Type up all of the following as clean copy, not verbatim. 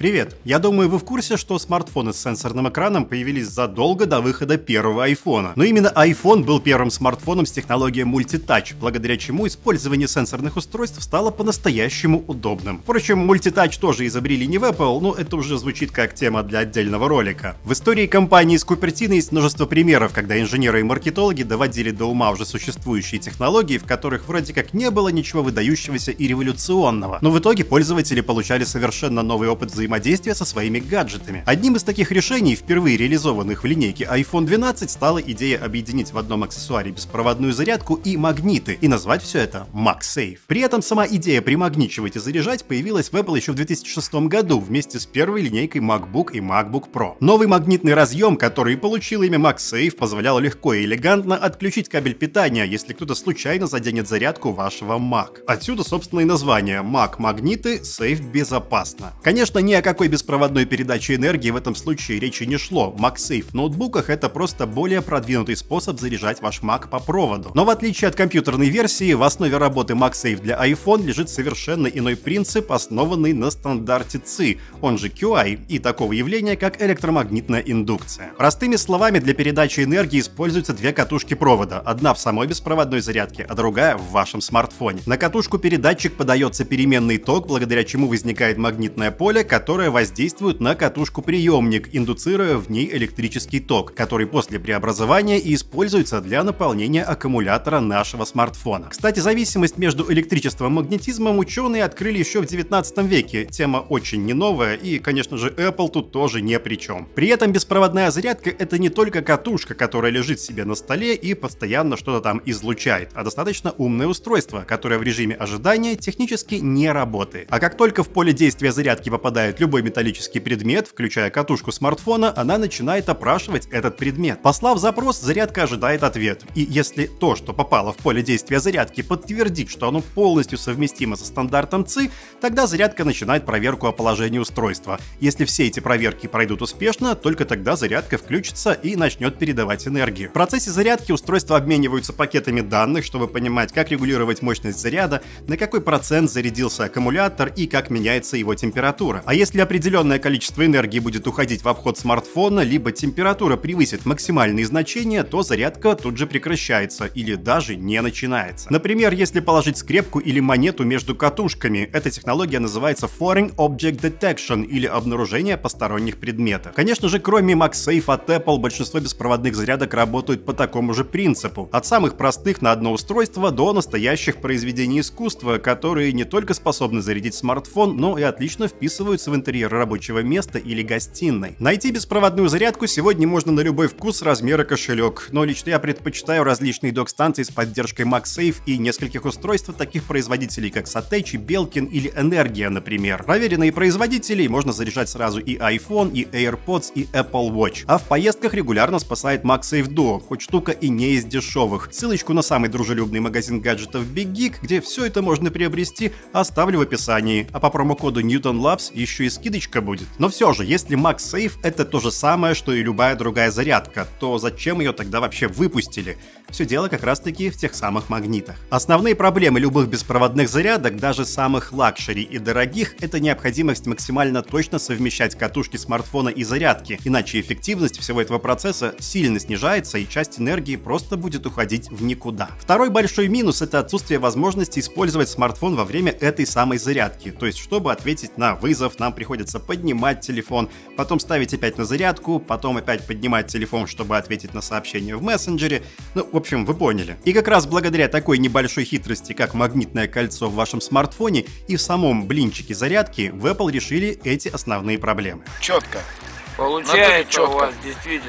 Привет! Я думаю, вы в курсе, что смартфоны с сенсорным экраном появились задолго до выхода первого айфона. Но именно iPhone был первым смартфоном с технологией мультитач, благодаря чему использование сенсорных устройств стало по-настоящему удобным. Впрочем, мультитач тоже изобрели не в Apple, но это уже звучит как тема для отдельного ролика. В истории компании из Купертино есть множество примеров, когда инженеры и маркетологи доводили до ума уже существующие технологии, в которых вроде как не было ничего выдающегося и революционного. Но в итоге пользователи получали совершенно новый опыт взаимодействия со своими гаджетами. Одним из таких решений, впервые реализованных в линейке iPhone 12, стала идея объединить в одном аксессуаре беспроводную зарядку и магниты, и назвать все это MagSafe. При этом сама идея примагничивать и заряжать появилась в Apple еще в 2006 году вместе с первой линейкой MacBook и MacBook Pro. Новый магнитный разъем, который получил имя MagSafe, позволял легко и элегантно отключить кабель питания, если кто-то случайно заденет зарядку вашего Mac. Отсюда, собственно, и название Mac магниты Safe безопасно. Конечно, ни о какой беспроводной передаче энергии в этом случае речи не шло. MagSafe в ноутбуках — это просто более продвинутый способ заряжать ваш Mac по проводу. Но в отличие от компьютерной версии, в основе работы MagSafe для iPhone лежит совершенно иной принцип, основанный на стандарте ЦИ, он же QI, и такого явления, как электромагнитная индукция. Простыми словами, для передачи энергии используются две катушки провода, одна в самой беспроводной зарядке, а другая в вашем смартфоне. На катушку-передатчик подается переменный ток, благодаря чему возникает магнитное поле, которое воздействует на катушку-приемник, индуцируя в ней электрический ток, который после преобразования и используется для наполнения аккумулятора нашего смартфона. Кстати, зависимость между электричеством и магнетизмом ученые открыли еще в 19 веке. Тема очень не новая, и, конечно же, Apple тут тоже не при чем. При этом беспроводная зарядка — это не только катушка, которая лежит себе на столе и постоянно что-то там излучает, а достаточно умное устройство, которое в режиме ожидания технически не работает. А как только в поле действия зарядки попадает любой металлический предмет, включая катушку смартфона, она начинает опрашивать этот предмет. Послав запрос, зарядка ожидает ответ. И если то, что попало в поле действия зарядки, подтвердит, что оно полностью совместимо со стандартом ЦИ, тогда зарядка начинает проверку о положении устройства. Если все эти проверки пройдут успешно, только тогда зарядка включится и начнет передавать энергию. В процессе зарядки устройства обмениваются пакетами данных, чтобы понимать, как регулировать мощность заряда, на какой процент зарядился аккумулятор и как меняется его температура. А если определенное количество энергии будет уходить в обход смартфона, либо температура превысит максимальные значения, то зарядка тут же прекращается или даже не начинается. Например, если положить скрепку или монету между катушками, эта технология называется Foreign Object Detection или обнаружение посторонних предметов. Конечно же, кроме MagSafe от Apple, большинство беспроводных зарядок работают по такому же принципу. От самых простых на одно устройство до настоящих произведений искусства, которые не только способны зарядить смартфон, но и отлично вписываются в интерьер рабочего места или гостиной. Найти беспроводную зарядку сегодня можно на любой вкус, размер и кошелек, но лично я предпочитаю различные док-станции с поддержкой MagSafe и нескольких устройств от таких производителей, как Satechi, Belkin или Energia, например. Проверенные производители можно заряжать сразу и iPhone, и AirPods, и Apple Watch. А в поездках регулярно спасает MagSafe Duo, хоть штука и не из дешевых. Ссылочку на самый дружелюбный магазин гаджетов Big Geek, где все это можно приобрести, оставлю в описании. А по промокоду Newton Labs еще и скидочка будет. Но все же, если MagSafe — это то же самое, что и любая другая зарядка, то зачем ее тогда вообще выпустили? Все дело как раз таки в тех самых магнитах. Основные проблемы любых беспроводных зарядок, даже самых лакшери и дорогих, это необходимость максимально точно совмещать катушки смартфона и зарядки, иначе эффективность всего этого процесса сильно снижается и часть энергии просто будет уходить в никуда. Второй большой минус — это отсутствие возможности использовать смартфон во время этой самой зарядки. То есть, чтобы ответить на вызов, нам приходится поднимать телефон, потом ставить опять на зарядку, потом опять поднимать телефон, чтобы ответить на сообщение в мессенджере. Ну, в общем, вы поняли. И как раз благодаря такой небольшой хитрости, как магнитное кольцо в вашем смартфоне и в самом блинчике зарядки, в Apple решили эти основные проблемы. Четко. Получается у вас действительно.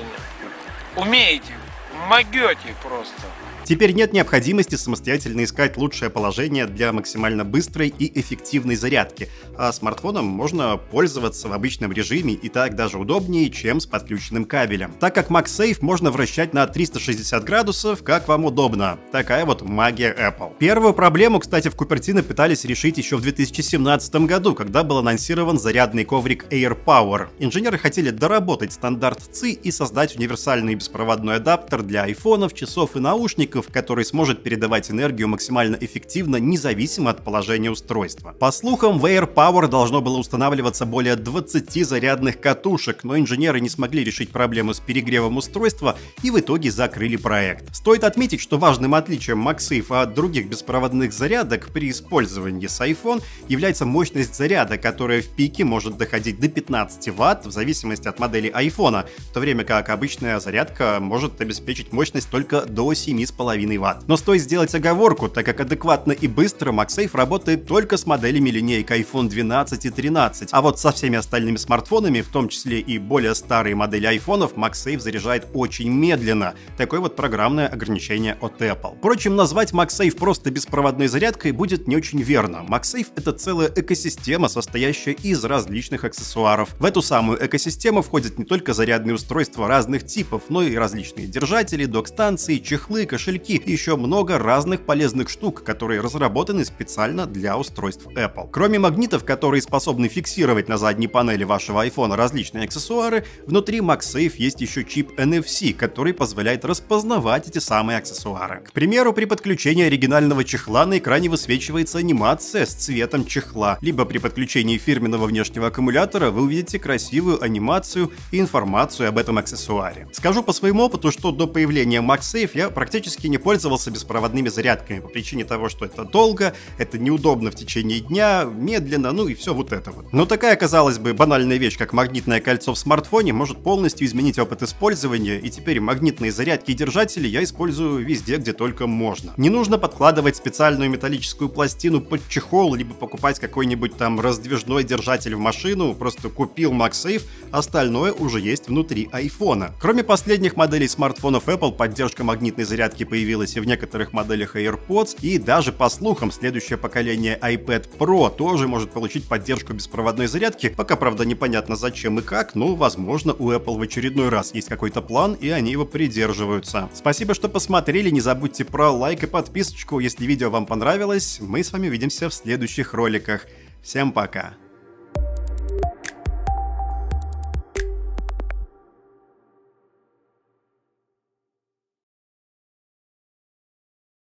Умеете, могете просто. Теперь нет необходимости самостоятельно искать лучшее положение для максимально быстрой и эффективной зарядки, а смартфоном можно пользоваться в обычном режиме и так даже удобнее, чем с подключенным кабелем. Так как MagSafe можно вращать на 360 градусов, как вам удобно. Такая вот магия Apple. Первую проблему, кстати, в Купертино пытались решить еще в 2017 году, когда был анонсирован зарядный коврик AirPower. Инженеры хотели доработать стандарт ЦИ и создать универсальный беспроводной адаптер для айфонов, часов и наушников, датчиков, который сможет передавать энергию максимально эффективно, независимо от положения устройства. По слухам, в AirPower должно было устанавливаться более 20 зарядных катушек, но инженеры не смогли решить проблему с перегревом устройства и в итоге закрыли проект. Стоит отметить, что важным отличием MagSafe от других беспроводных зарядок при использовании с iPhone является мощность заряда, которая в пике может доходить до 15 Вт в зависимости от модели iPhone, в то время как обычная зарядка может обеспечить мощность только до 7,5 Вт. Но стоит сделать оговорку, так как адекватно и быстро MagSafe работает только с моделями линейки iPhone 12 и 13, а вот со всеми остальными смартфонами, в том числе и более старые модели айфонов, MagSafe заряжает очень медленно. Такое вот программное ограничение от Apple. Впрочем, назвать MagSafe просто беспроводной зарядкой будет не очень верно. MagSafe — это целая экосистема, состоящая из различных аксессуаров. В эту самую экосистему входят не только зарядные устройства разных типов, но и различные держатели, док-станции, чехлы, кошельки и еще много разных полезных штук, которые разработаны специально для устройств Apple. Кроме магнитов, которые способны фиксировать на задней панели вашего iPhone различные аксессуары, внутри MagSafe есть еще чип NFC, который позволяет распознавать эти самые аксессуары. К примеру, при подключении оригинального чехла на экране высвечивается анимация с цветом чехла, либо при подключении фирменного внешнего аккумулятора вы увидите красивую анимацию и информацию об этом аксессуаре. Скажу по своему опыту, что до появления MagSafe я практически не пользовался беспроводными зарядками по причине того, что это долго, это неудобно в течение дня, медленно, ну и все вот это вот. Но такая, казалось бы, банальная вещь, как магнитное кольцо в смартфоне, может полностью изменить опыт использования, и теперь магнитные зарядки и держатели я использую везде, где только можно. Не нужно подкладывать специальную металлическую пластину под чехол, либо покупать какой-нибудь там раздвижной держатель в машину, просто купил MagSafe, остальное уже есть внутри айфона. Кроме последних моделей смартфонов Apple, поддержка магнитной зарядки появилась и в некоторых моделях AirPods, и даже по слухам следующее поколение iPad Pro тоже может получить поддержку беспроводной зарядки, пока, правда, непонятно зачем и как, но, возможно, у Apple в очередной раз есть какой-то план, и они его придерживаются. Спасибо, что посмотрели, не забудьте про лайк и подписочку, если видео вам понравилось. Мы с вами увидимся в следующих роликах. Всем пока!